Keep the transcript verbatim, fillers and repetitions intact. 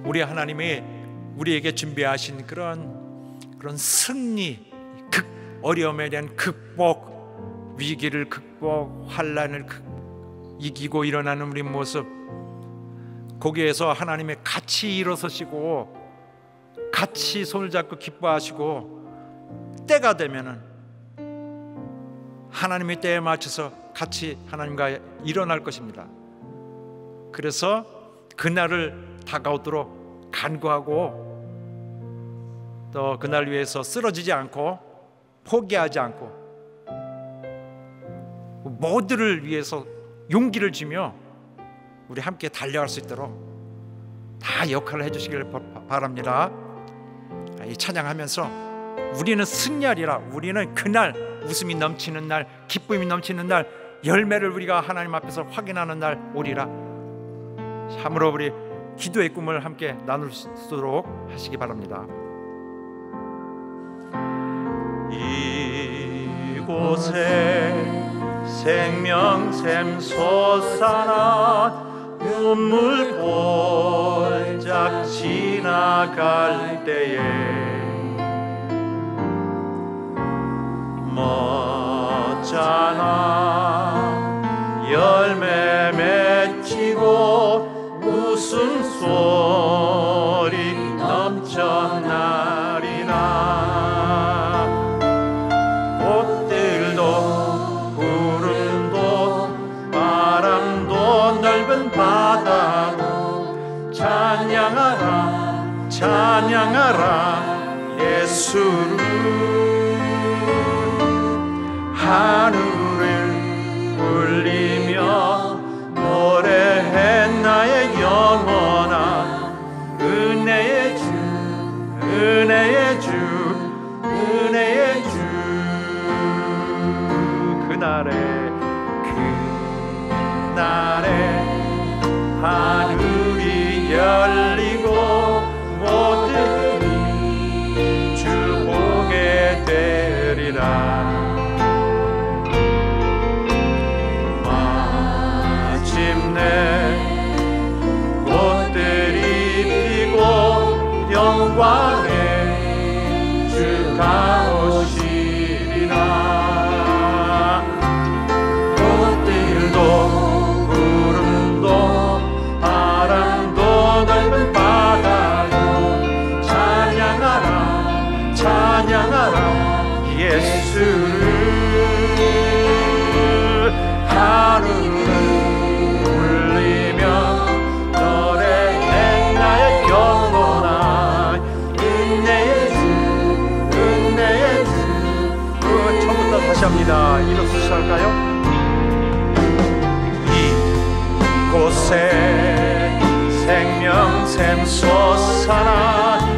우리 하나님이 우리에게 준비하신 그런 그런 승리, 극 어려움에 대한 극복, 위기를 극복, 환난을 극복, 이기고 일어나는 우리 모습, 거기에서 하나님의 같이 일어서시고 같이 손을 잡고 기뻐하시고, 때가 되면은 하나님의 때에 맞춰서 같이 하나님과 일어날 것입니다. 그래서 그날을 다가오도록 간구하고, 또 그날 위해서 쓰러지지 않고 포기하지 않고 모두를 위해서 용기를 주며 우리 함께 달려갈 수 있도록 다 역할을 해주시길 바랍니다. 이 찬양하면서 우리는 승리하리라, 우리는 그날 웃음이 넘치는 날, 기쁨이 넘치는 날, 열매를 우리가 하나님 앞에서 확인하는 날 오리라. 참으로 우리 기도의 꿈을 함께 나눌 수 있도록 하시기 바랍니다. 이곳에 생명샘 솟아나 눈물 골짝 지나갈 때에 멋잖아 열매 맺히고 웃음소리 넘쳐나리라. 꽃들도 구름도 바람도 넓은 바다도 찬양하라 찬양하라 예수를. 하늘을 울리며 노래해 나의 영혼아, 은혜의 주 은혜의 주 은혜의 주. 그날에 그날에 하늘이 열리고 모두들이 주 보게 되리라. 꽃들이 피고 영광의 주가 오시리라. 꽃들도 구름도 바람도 넓은 바다도 찬양하라 찬양하라 예수를. 하늘을 합니다. 일어서서 할까요? 이곳에 생명샘 솟아나